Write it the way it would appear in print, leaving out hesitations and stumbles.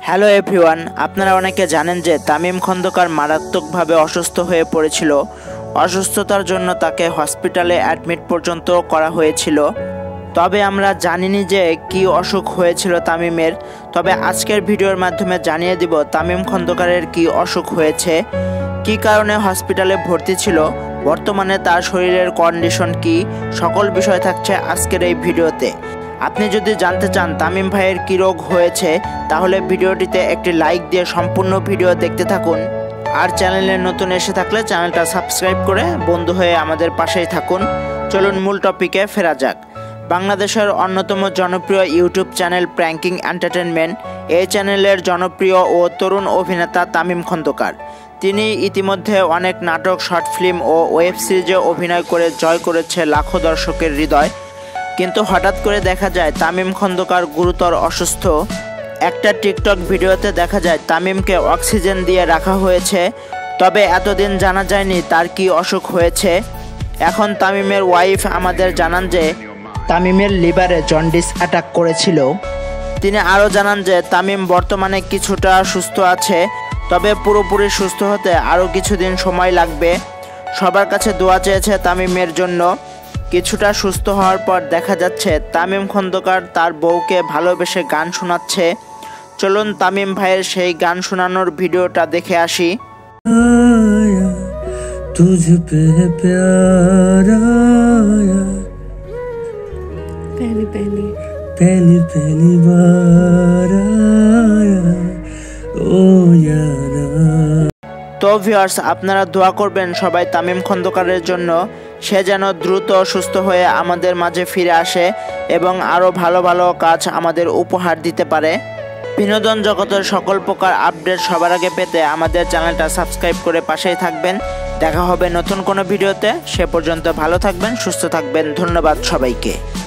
Hello everyone, আপনারা অনেকে জানেন যে তামিম খন্দকার মারাত্মকভাবে অসুস্থ হয়ে পড়েছিল। অসুস্থতার জন্য তাকে হসপিটালে অ্যাডমিট পর্যন্ত করা হয়েছিল। তবে আমরা জানিনি যে কি অসুখ হয়েছিল তামিমের। তবে আজকের ভিডিওর মাধ্যমে জানিয়ে দিব তামিম খন্দকারের কি অসুখ হয়েছে, কি কারণে হসপিটালে ভর্তি ছিল, বর্তমানে তার শরীরের কন্ডিশন কি, সকল বিষয় থাকছে আজকের এই ভিডিওতে। আপনি যদি জানতে চান তামিম ভাইয়ের কী রোগ হয়েছে, তাহলে ভিডিওটিতে একটি লাইক দিয়ে সম্পূর্ণ ভিডিও দেখতে থাকুন। আর চ্যানেলে নতুন এসে থাকলে চ্যানেলটা সাবস্ক্রাইব করে বন্ধু হয়ে আমাদের পাশেই থাকুন। চলুন মূল টপিকে ফেরা যাক। বাংলাদেশের অন্যতম জনপ্রিয় ইউটিউব চ্যানেল প্র্যাঙ্কিং এন্টারটেনমেন্ট, এই চ্যানেলের জনপ্রিয় ও তরুণ অভিনেতা তামিম খন্দকার। তিনি ইতিমধ্যে অনেক নাটক, শর্ট ফিল্ম ও ওয়েব সিরিজে অভিনয় করে জয় করেছে লাখো দর্শকের হৃদয়। কিন্তু হঠাৎ করে দেখা যায় তামিম খন্দকার গুরুতর অসুস্থ। একটা টিকটক ভিডিওতে দেখা যায় তামিমকে অক্সিজেন দিয়ে রাখা হয়েছে, তবে এতদিন জানা যায়নি তার কি অসুখ হয়েছে। এখন তামিমের ওয়াইফ আমাদের জানান যে তামিমের লিভারে জন্ডিস অ্যাটাক করেছিল। তিনি আরও জানান যে তামিম বর্তমানে কিছুটা সুস্থ আছে, তবে পুরোপুরি সুস্থ হতে আরও কিছুদিন সময় লাগবে। সবার কাছে দোয়া চেয়েছে তামিমের জন্য। কিছুটা সুস্থ হওয়ার পর দেখা যাচ্ছে তামিম খন্দকার তার বউকে ভালোবেসে গান শোনাচ্ছে। চলুন তামিম ভাইয়ের সেই গান শোনানোর ভিডিওটা দেখে আসি। तुझ पे प्यार आया पहली बार आया ओ यारा। তো ভিউয়ার্স, আপনারা দোয়া করবেন সবাই তামিম খন্দকারের জন্য, সে যেন দ্রুত সুস্থ হয়ে আমাদের মাঝে ফিরে আসে এবং আরও ভালো ভালো কাজ আমাদের উপহার দিতে পারে। বিনোদন জগতের সকল প্রকার আপডেট সবার আগে পেতে আমাদের চ্যানেলটা সাবস্ক্রাইব করে পাশেই থাকবেন। দেখা হবে নতুন কোনো ভিডিওতে। সে পর্যন্ত ভালো থাকবেন, সুস্থ থাকবেন। ধন্যবাদ সবাইকে।